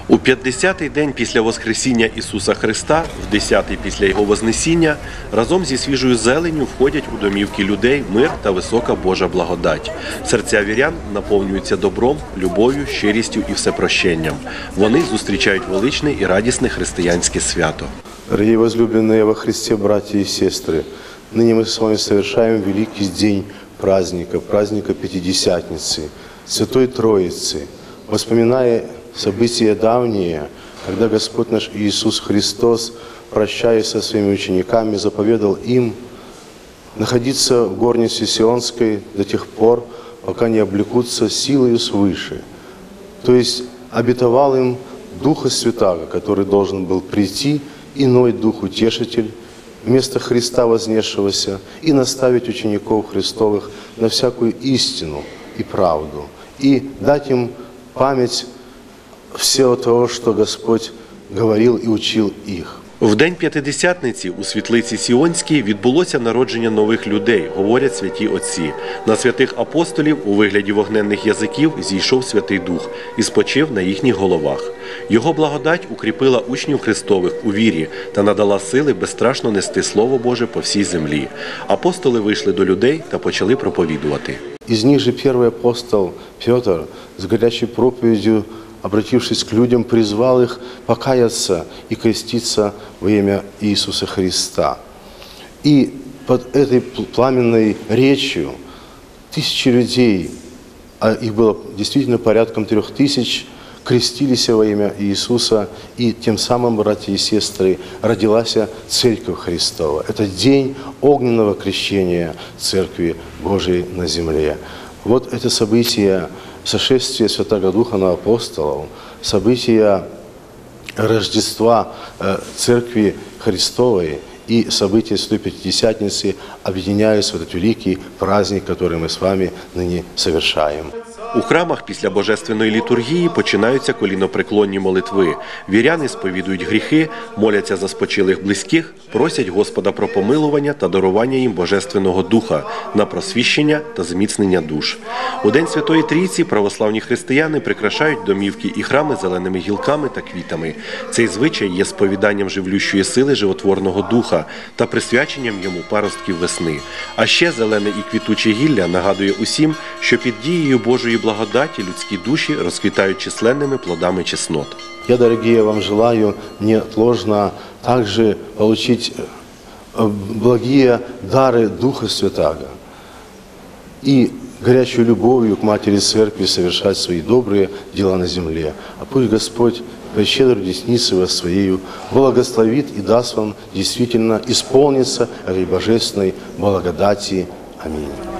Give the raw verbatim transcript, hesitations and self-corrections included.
У п'ятдесятий день після Воскресіння Ісуса Христа, в десятий після Його Вознесіння, разом зі свіжою зеленню входять у домівки людей мир та висока Божа благодать. Серця вірян наповнюються добром, любов'ю, щирістю і всепрощенням. Вони зустрічають величне і радісне християнське свято. Дорогие возлюбленные во Христе, братья и сестры, ныне мы с вами совершаем великий день праздника, праздника Пятидесятницы, Святой Троицы, воспоминая события давние, когда Господь наш Иисус Христос, прощаясь со своими учениками, заповедал им находиться в горнице Сионской до тех пор, пока не облекутся силою свыше. То есть обетовал им Духа Святаго, который должен был прийти, иной Дух Утешитель, вместо Христа вознесшегося, и наставить учеников Христовых на всякую истину и правду, и дать им память всего того, что Господь говорил и учил их. В день П'ятидесятниці у світлиці Сіонській відбулося народження нових людей, говорять святі отці. На святих апостолів у вигляді вогненних язиків зійшов Святий Дух і спочив на їхніх головах. Його благодать укріпила учнів Христових у вірі та надала сили безстрашно нести Слово Боже по всій землі. Апостоли вийшли до людей та почали проповідувати. Из них же первый апостол Петр с горячей проповедью, обратившись к людям, призвал их покаяться и креститься во имя Иисуса Христа. И под этой пламенной речью тысячи людей, а их было действительно порядком трех тысяч, крестились во имя Иисуса, и тем самым, братья и сестры, родилась Церковь Христова. Это день огненного крещения Церкви Божией на земле. Вот это событие сошествия Святого Духа на апостолов, события Рождества Церкви Христовой и события Святой Пятидесятницы объединяются в этот великий праздник, который мы с вами ныне совершаем. У храмах після божественної літургії починаються колінопреклонні молитви. Віряни сповідують гріхи, моляться за спочилих близьких, просять Господа про помилування та дарування їм Божественного Духа на просвіщення та зміцнення душ. У День Святої Трійці православні християни прикрашають домівки і храми зеленими гілками та квітами. Цей звичай є сповіданням живлющої сили животворного духа та присвяченням йому паростків весни. А ще зелене і квітуче гілля нагадує усім, що під дією Божої благодаті людські душі розквітають численними плодами чеснот. Я, дорогие, вам желаю неотложно также получить благие дары Духа Святаго и горячей любовью к Матери Церкви совершать свои добрые дела на земле. А пусть Господь прещедро десницей вас Своею благословит и даст вам действительно исполниться этой божественной благодати. Аминь.